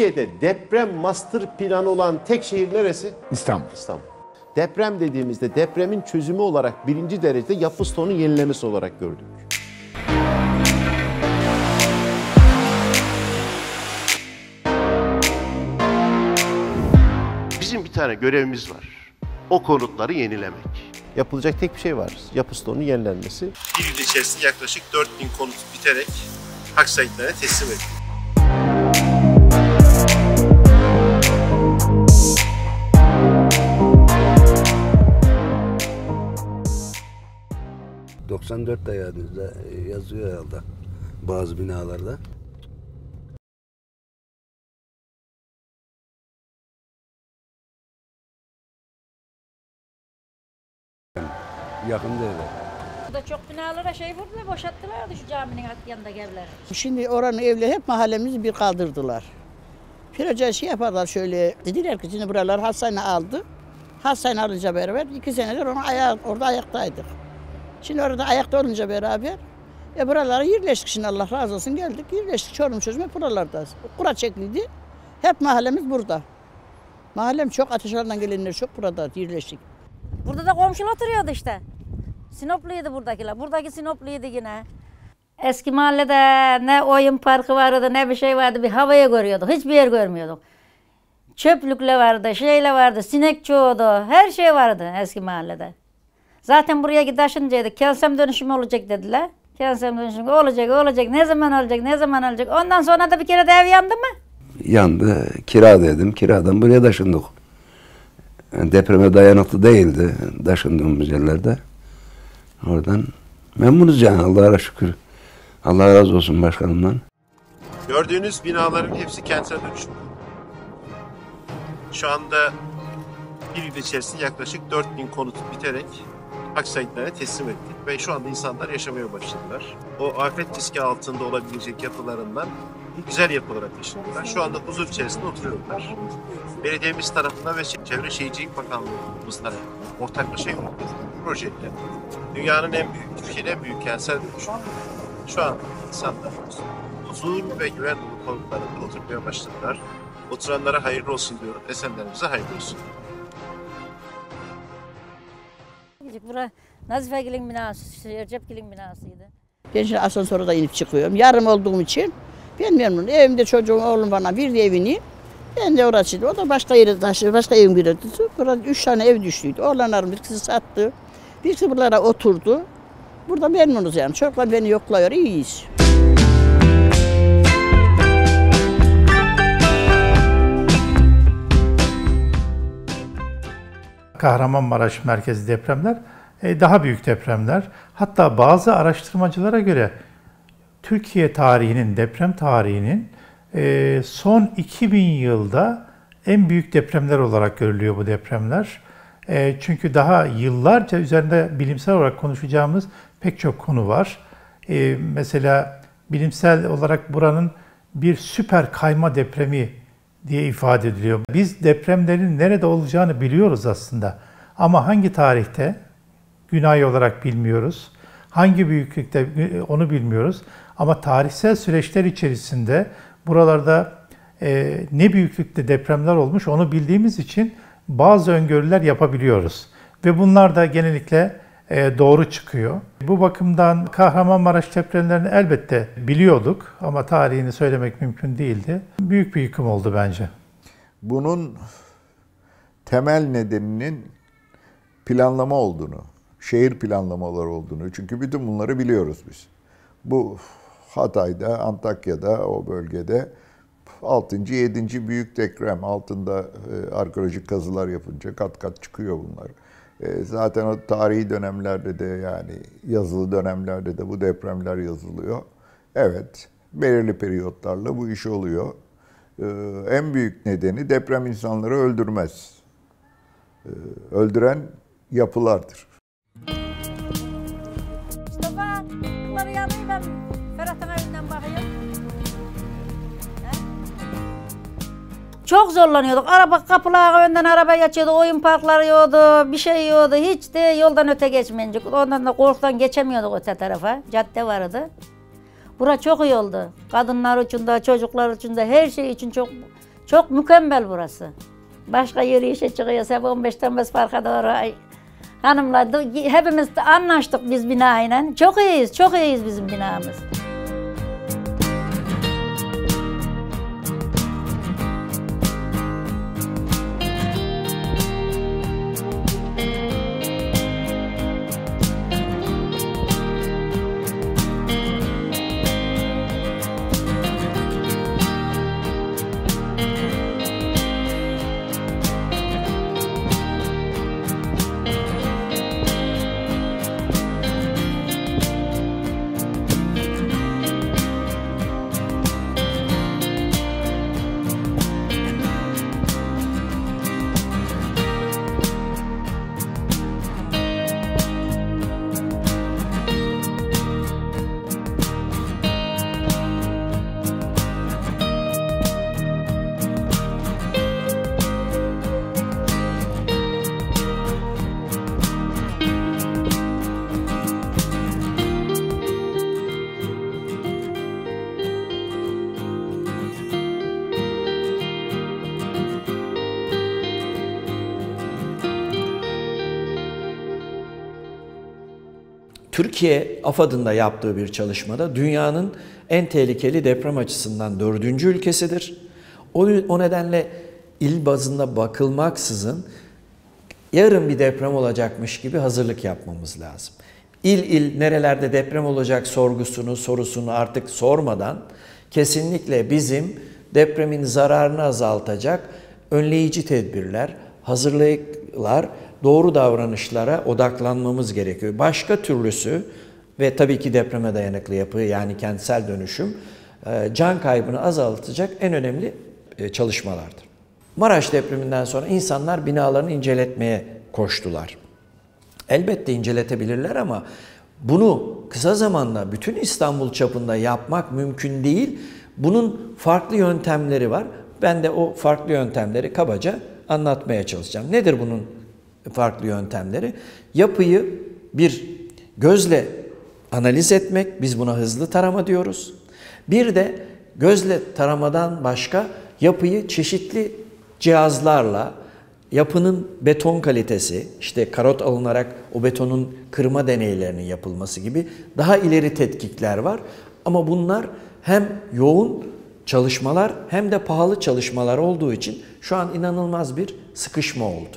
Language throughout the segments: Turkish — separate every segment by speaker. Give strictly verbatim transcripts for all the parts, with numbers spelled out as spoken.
Speaker 1: Türkiye'de deprem master planı olan tek şehir neresi?
Speaker 2: İstanbul.
Speaker 1: İstanbul. Deprem dediğimizde depremin çözümü olarak birinci derecede yapı stoğunun yenilemesi olarak gördük. Bizim bir tane görevimiz var. O konutları yenilemek. Yapılacak tek bir şey var. Yapı stoğunun yenilenmesi. Bir yıl içerisinde yaklaşık dört bin konut biterek hak sahiplerine teslim edildi.
Speaker 3: doksan dört ayağınızda yazıyor herhalde bazı binalarda. Yakın değil.
Speaker 4: Burada çok binalara şey vurdular, boşalttılardı şu caminin yanındaki evleri.
Speaker 5: Şimdi oranın evleri hep mahallemizi bir kaldırdılar. Proje şey yaparlar şöyle, dediler ki şimdi buralar hastane aldı. Hastane alınca beraber iki senedir onu ayağı, orada ayaktaydık. Şimdi orada ayakta olunca beraber e buralara yerleştik şimdi Allah razı olsun geldik yerleştik. Çorum çocuğum hep buralarda. Kura çekildi. Hep mahallemiz burada. Mahallem çok Ateşalan'dan gelenler çok burada yerleştik.
Speaker 4: Burada da komşular oturuyordu işte. Sinopluydu buradakiler. Buradaki Sinopluydu yine. Eski mahallede ne oyun parkı vardı ne bir şey vardı. Bir havaya görüyorduk. Hiçbir yer görmüyorduk. Çöplükle vardı, şeyle vardı, sinek çoğudu. Her şey vardı eski mahallede. Zaten buraya taşınacaktık. Kentsel dönüşümü olacak dediler. Kentsel dönüşümü olacak, olacak. Ne zaman olacak, ne zaman olacak. Ondan sonra da bir kere de ev yandı mı?
Speaker 3: Yandı. Kira dedim. Kiradan buraya taşındık. Yani depreme dayanıklı değildi taşındığımız yerlerde. Oradan memnunuz yani Allah'a şükür. Allah razı olsun başkanımdan.
Speaker 1: Gördüğünüz binaların hepsi kentsel dönüşüm. Şu anda bir yıl içerisinde yaklaşık dört bin konut biterek hak sahiplerine teslim ettik ve şu anda insanlar yaşamaya başladılar. O afet riski altında olabilecek yapılarından güzel yapılara taşındılar. Şu anda huzur içerisinde oturuyorlar. Belediyemiz tarafından ve Çevre Şehircilik Bakanlığımız tarafından ortak bir şey projeyle dünyanın en büyük, Türkiye'nin en büyük kentsel dönüşümü. Şu an insanlar huzur ve güven dolu konutlarında oturmaya başladılar. Oturanlara hayırlı olsun diyorum. Esenlerimize hayırlı olsun.
Speaker 4: Bura Nazifegil'in binası, Ercepgil'in binasıydı.
Speaker 5: Ben şimdi asansöre da inip çıkıyorum. Yarım olduğum için ben memnunum. Evimde çocuğum, oğlum bana bir evini. Ben de orasıydı. O da başka yere taşıdı, başka evin girdi. Burada üç tane ev düştüydü. Oğlanlarım birisi sattı. Birisi buralara oturdu. Burada memnunuz yani. Çocuklar beni yokluyor, iyiyiz.
Speaker 6: Kahramanmaraş merkezi depremler daha büyük depremler. Hatta bazı araştırmacılara göre Türkiye tarihinin, deprem tarihinin son iki bin yılda en büyük depremler olarak görülüyor bu depremler. Çünkü daha yıllarca üzerinde bilimsel olarak konuşacağımız pek çok konu var. Mesela bilimsel olarak buranın bir süper kayma depremi diye ifade ediliyor. Biz depremlerin nerede olacağını biliyoruz aslında. Ama hangi tarihte? Gün ay olarak bilmiyoruz. Hangi büyüklükte onu bilmiyoruz. Ama tarihsel süreçler içerisinde buralarda e, ne büyüklükte depremler olmuş onu bildiğimiz için bazı öngörüler yapabiliyoruz. Ve bunlar da genellikle e, doğru çıkıyor. Bu bakımdan Kahramanmaraş depremlerini elbette biliyorduk ama tarihini söylemek mümkün değildi. Büyük bir yıkım oldu bence.
Speaker 2: Bunun temel nedeninin planlama olduğunu, şehir planlamaları olduğunu. Çünkü bütün bunları biliyoruz biz. Bu Hatay'da, Antakya'da, o bölgede altıncı yedinci büyük deprem altında e, arkeolojik kazılar yapınca kat kat çıkıyor bunlar. E, zaten o tarihi dönemlerde de yani yazılı dönemlerde de bu depremler yazılıyor. Evet, belirli periyotlarla bu iş oluyor. E, en büyük nedeni deprem insanları öldürmez. E, öldüren yapılardır.
Speaker 4: Mustafa, bunları yanayım ben Ferhat'ın evinden bakayım. Çok zorlanıyorduk. Araba kapıları önden araba geçiyordu, oyun parkları yoktu, bir şey yoktu. Hiç de yoldan öte geçmeyince. Ondan da korkudan geçemiyorduk öte tarafa. Cadde vardı. Bura çok iyi oldu. Kadınlar için de, çocuklar için de, her şey için çok Çok mükemmel burası. Başka yürüyüşe çıkıyorsa on beş Temmuz Park'a doğru hanımlar da hepimiz de anlaştık biz binayla. Çok iyiyiz, çok iyiyiz bizim binamız.
Speaker 7: Türkiye AFAD'ın da yaptığı bir çalışmada dünyanın en tehlikeli deprem açısından dördüncü ülkesidir. O, o nedenle il bazında bakılmaksızın yarın bir deprem olacakmış gibi hazırlık yapmamız lazım. İl il nerelerde deprem olacak sorgusunu, sorusunu artık sormadan kesinlikle bizim depremin zararını azaltacak önleyici tedbirler, hazırlıklar, doğru davranışlara odaklanmamız gerekiyor. Başka türlüsü ve tabii ki depreme dayanıklı yapı yani kentsel dönüşüm can kaybını azaltacak en önemli çalışmalardır. Maraş depreminden sonra insanlar binalarını inceletmeye koştular. Elbette inceletebilirler ama bunu kısa zamanda bütün İstanbul çapında yapmak mümkün değil. Bunun farklı yöntemleri var. Ben de o farklı yöntemleri kabaca anlatmaya çalışacağım. Nedir bunun farklı yöntemleri? Yapıyı bir gözle analiz etmek, biz buna hızlı tarama diyoruz. Bir de gözle taramadan başka yapıyı çeşitli cihazlarla, yapının beton kalitesi, işte karot alınarak o betonun kırma deneylerinin yapılması gibi daha ileri tetkikler var. Ama bunlar hem yoğun çalışmalar hem de pahalı çalışmalar olduğu için şu an inanılmaz bir sıkışma oldu.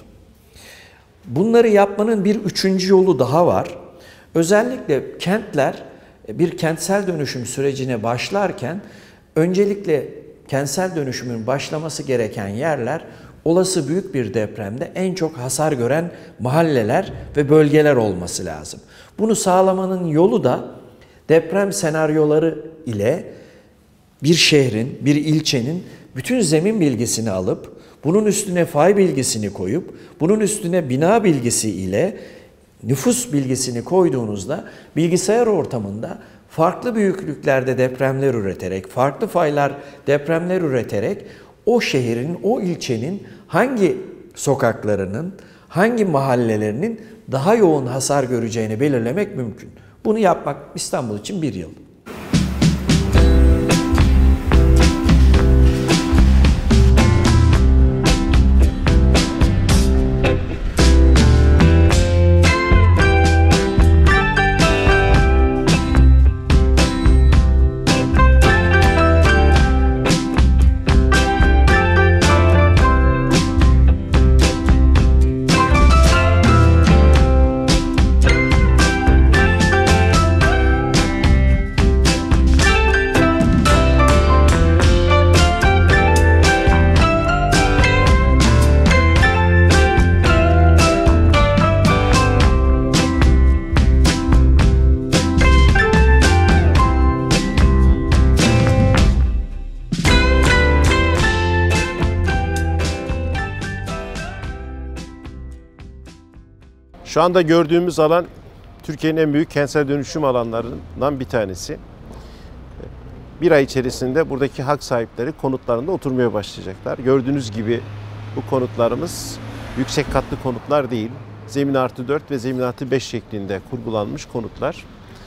Speaker 7: Bunları yapmanın bir üçüncü yolu daha var. Özellikle kentler bir kentsel dönüşüm sürecine başlarken öncelikle kentsel dönüşümün başlaması gereken yerler olası büyük bir depremde en çok hasar gören mahalleler ve bölgeler olması lazım. Bunu sağlamanın yolu da deprem senaryoları ile bir şehrin, bir ilçenin bütün zemin bilgisini alıp bunun üstüne fay bilgisini koyup bunun üstüne bina bilgisi ile nüfus bilgisini koyduğunuzda bilgisayar ortamında farklı büyüklüklerde depremler üreterek, farklı faylar depremler üreterek o şehrin, o ilçenin hangi sokaklarının, hangi mahallelerinin daha yoğun hasar göreceğini belirlemek mümkün. Bunu yapmak İstanbul için bir yıl.
Speaker 1: Şu anda gördüğümüz alan Türkiye'nin en büyük kentsel dönüşüm alanlarından bir tanesi. Bir ay içerisinde buradaki hak sahipleri konutlarında oturmaya başlayacaklar. Gördüğünüz gibi bu konutlarımız yüksek katlı konutlar değil. Zemin artı dört ve zemin artı beş şeklinde kurgulanmış konutlar.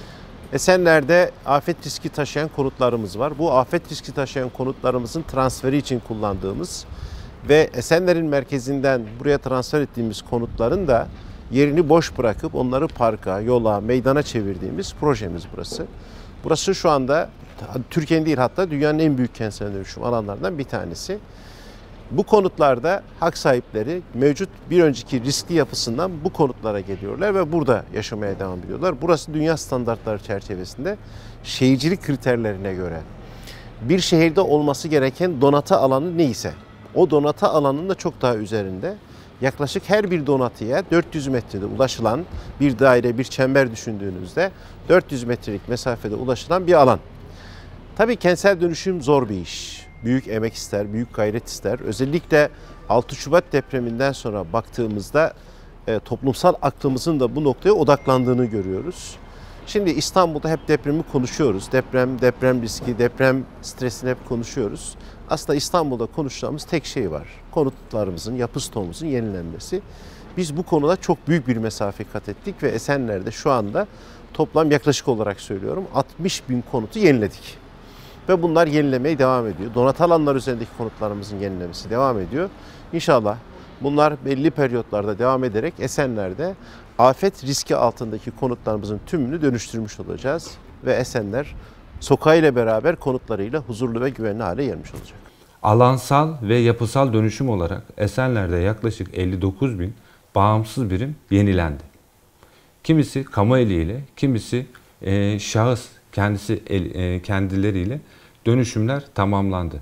Speaker 1: Esenler'de afet riski taşıyan konutlarımız var. Bu afet riski taşıyan konutlarımızın transferi için kullandığımız ve Esenler'in merkezinden buraya transfer ettiğimiz konutların da yerini boş bırakıp onları parka, yola, meydana çevirdiğimiz projemiz burası. Burası şu anda Türkiye'nin değil, hatta dünyanın en büyük kentsel dönüşüm alanlarından bir tanesi. Bu konutlarda hak sahipleri mevcut bir önceki riskli yapısından bu konutlara geliyorlar ve burada yaşamaya devam ediyorlar. Burası dünya standartları çerçevesinde şehircilik kriterlerine göre bir şehirde olması gereken donatı alanı neyse o donatı alanının da çok daha üzerinde. Yaklaşık her bir donatıya dört yüz metrede ulaşılan bir daire, bir çember düşündüğünüzde dört yüz metrelik mesafede ulaşılan bir alan. Tabii kentsel dönüşüm zor bir iş. Büyük emek ister, büyük gayret ister. Özellikle altı Şubat depreminden sonra baktığımızda e, toplumsal aklımızın da bu noktaya odaklandığını görüyoruz. Şimdi İstanbul'da hep depremi konuşuyoruz. Deprem, deprem riski, deprem stresini hep konuşuyoruz. Aslında İstanbul'da konuşacağımız tek şey var. Konutlarımızın, yapı stoğumuzun yenilenmesi. Biz bu konuda çok büyük bir mesafe kat ettik ve Esenler'de şu anda toplam yaklaşık olarak söylüyorum altmış bin konutu yeniledik. Ve bunlar yenilemeye devam ediyor. Donatı alanlar üzerindeki konutlarımızın yenilemesi devam ediyor. İnşallah bunlar belli periyotlarda devam ederek Esenler'de afet riski altındaki konutlarımızın tümünü dönüştürmüş olacağız. Ve Esenler sokağıyla beraber konutlarıyla huzurlu ve güvenli hale gelmiş olacak.
Speaker 8: Alansal ve yapısal dönüşüm olarak Esenler'de yaklaşık elli dokuz bin bağımsız birim yenilendi. Kimisi kamu eliyle, kimisi e, şahıs kendisi el, e, kendileriyle dönüşümler tamamlandı.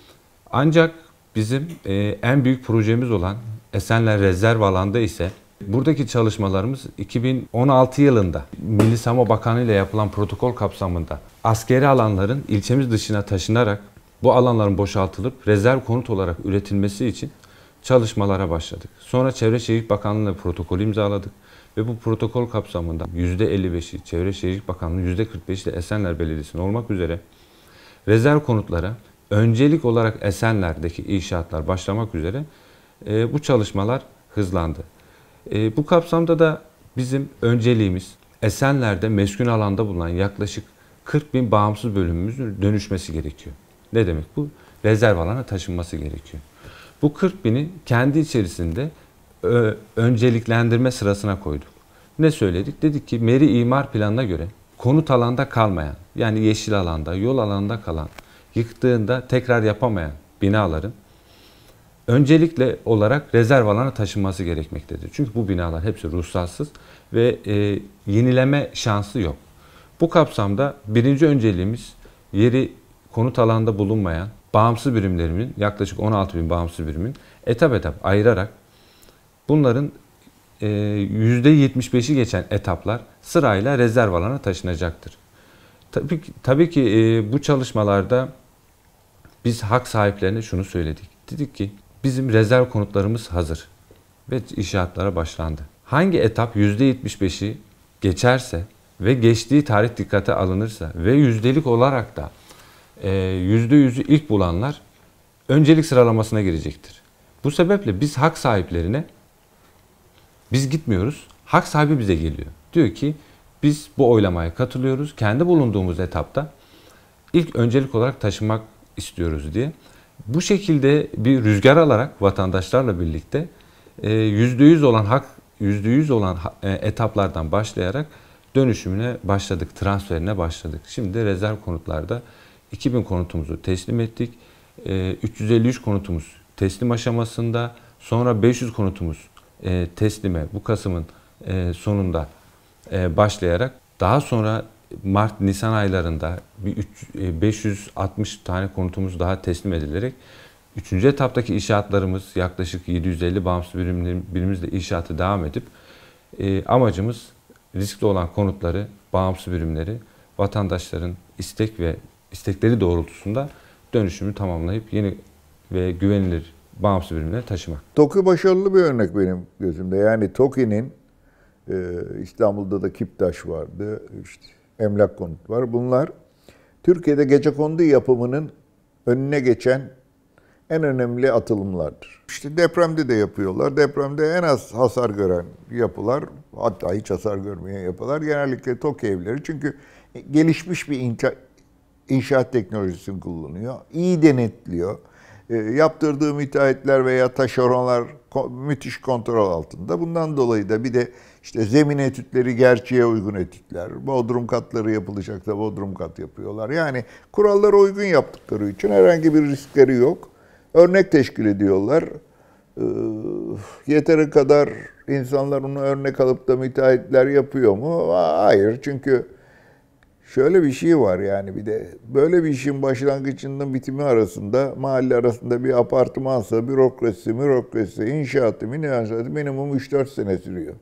Speaker 8: Ancak bizim e, en büyük projemiz olan Esenler Rezerv Alan'da ise buradaki çalışmalarımız iki bin on altı yılında Milli Savunma Bakanı ile yapılan protokol kapsamında askeri alanların ilçemiz dışına taşınarak bu alanların boşaltılıp rezerv konut olarak üretilmesi için çalışmalara başladık. Sonra Çevre Şehircilik Bakanlığı ile protokol imzaladık ve bu protokol kapsamında yüzde elli beşi Çevre Şehircilik Bakanlığı, yüzde kırk beşi de Esenler Belediyesi'nin olmak üzere rezerv konutlara öncelik olarak Esenler'deki inşaatlar başlamak üzere e, bu çalışmalar hızlandı. E, bu kapsamda da bizim önceliğimiz Esenler'de meskun alanda bulunan yaklaşık kırk bin bağımsız bölümümüzün dönüşmesi gerekiyor. Ne demek bu? Rezerv alana taşınması gerekiyor. Bu kırk bini kendi içerisinde ö, önceliklendirme sırasına koyduk. Ne söyledik? Dedik ki Meri imar planına göre konut alanda kalmayan, yani yeşil alanda, yol alanda kalan, yıktığında tekrar yapamayan binaların öncelikle olarak rezerv alana taşınması gerekmektedir. Çünkü bu binalar hepsi ruhsatsız ve e, yenileme şansı yok. Bu kapsamda birinci önceliğimiz yeri konut alanda bulunmayan bağımsız birimlerimin, yaklaşık on altı bin bağımsız birimin etap etap ayırarak bunların e, yüzde yetmiş beşi geçen etaplar sırayla rezerv alana taşınacaktır. Tabii ki, tabii ki e, bu çalışmalarda biz hak sahiplerine şunu söyledik. Dedik ki bizim rezerv konutlarımız hazır ve inşaatlara başlandı. Hangi etap yüzde yetmiş beşi geçerse ve geçtiği tarih dikkate alınırsa ve yüzdelik olarak da yüzde yüzü ilk bulanlar öncelik sıralamasına girecektir. Bu sebeple biz hak sahiplerine biz gitmiyoruz, hak sahibi bize geliyor. Diyor ki biz bu oylamaya katılıyoruz, kendi bulunduğumuz etapta ilk öncelik olarak taşınmak istiyoruz diye. Bu şekilde bir rüzgar alarak vatandaşlarla birlikte yüzde yüz olan hak, yüzde yüz olan etaplardan başlayarak dönüşümüne başladık, transferine başladık. Şimdi rezerv konutlarda iki bin konutumuzu teslim ettik. üç yüz elli üç konutumuz teslim aşamasında. Sonra beş yüz konutumuz teslime bu Kasım'ın sonunda başlayarak daha sonra Mart-Nisan aylarında bir beş yüz altmış tane konutumuz daha teslim edilerek üçüncü etaptaki inşaatlarımız yaklaşık yedi yüz elli bağımsız birimimizle inşaatı devam edip amacımız riskli olan konutları, bağımsız birimleri vatandaşların istek ve istekleri doğrultusunda dönüşümü tamamlayıp yeni ve güvenilir bağımsız birimlere taşımak.
Speaker 2: TOKİ başarılı bir örnek benim gözümde. Yani TOKİ'nin e, İstanbul'da da Kiptaş vardı, işte Emlak Konut var. Bunlar Türkiye'de gecekondu yapımının önüne geçen en önemli atılımlardır. İşte depremde de yapıyorlar. Depremde en az hasar gören yapılar, hatta hiç hasar görmeyen yapılar genellikle TOKİ evleri. Çünkü gelişmiş bir inşa- inşaat teknolojisini kullanıyor. İyi denetliyor. E, yaptırdığı müteahhitler veya taşeronlar ko- müthiş kontrol altında. Bundan dolayı da bir de işte zemin etütleri gerçeğe uygun etütler. Bodrum katları yapılacaksa bodrum kat yapıyorlar. Yani kurallara uygun yaptıkları için herhangi bir riskleri yok. Örnek teşkil ediyorlar. E, yeteri kadar insanlar onu örnek alıp da müteahhitler yapıyor mu? Hayır, çünkü şöyle bir şey var yani, bir de böyle bir işin başlangıcından bitimi arasında, mahalle arasında bir apartmansa bürokrasi, bürokrasi, inşaatı, inşaatı minimum üç dört sene sürüyor.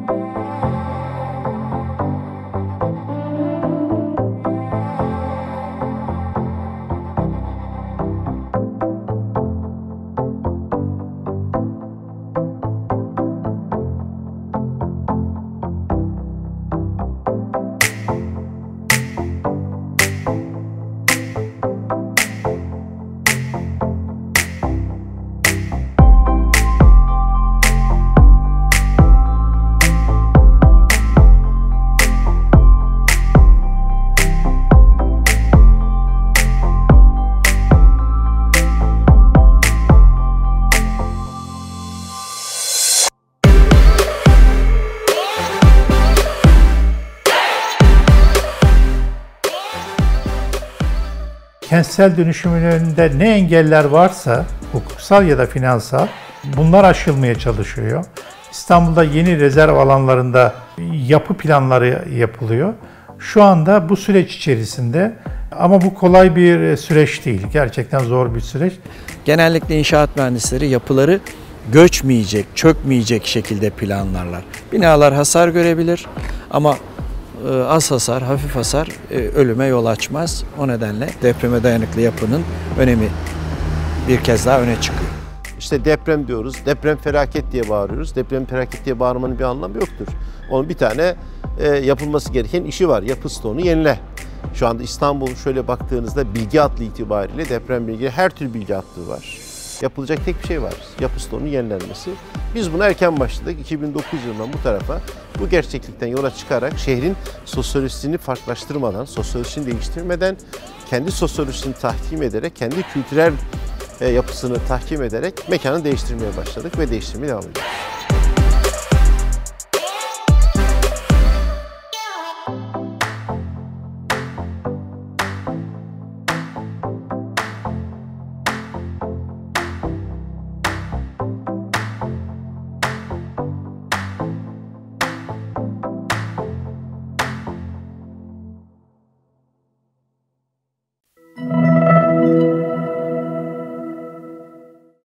Speaker 6: Kentsel dönüşümün önünde ne engeller varsa, hukuksal ya da finansal, bunlar aşılmaya çalışıyor. İstanbul'da yeni rezerv alanlarında yapı planları yapılıyor. Şu anda bu süreç içerisinde, ama bu kolay bir süreç değil. Gerçekten zor bir süreç.
Speaker 7: Genellikle inşaat mühendisleri yapıları göçmeyecek, çökmeyecek şekilde planlarlar. Binalar hasar görebilir ama az hasar, hafif hasar ölüme yol açmaz. O nedenle depreme dayanıklı yapının önemi bir kez daha öne çıkıyor.
Speaker 1: İşte deprem diyoruz, deprem felaket diye bağırıyoruz. Deprem felaket diye bağırmanın bir anlamı yoktur. Onun bir tane e, yapılması gereken işi var. Yapı stoğunu yenile. Şu anda İstanbul şöyle baktığınızda bilgi hatlı itibariyle deprem bilgi, her tür bilgi hatlı var. Yapılacak tek bir şey var. Yapı stoğunun yenilenmesi. Biz buna erken başladık. iki bin dokuz yılından bu tarafa bu gerçeklikten yola çıkarak şehrin sosyolojisini farklılaştırmadan, sosyolojisini değiştirmeden, kendi sosyolojisini tahkim ederek, kendi kültürel yapısını tahkim ederek mekanı değiştirmeye başladık ve değiştirmeye devam ediyoruz.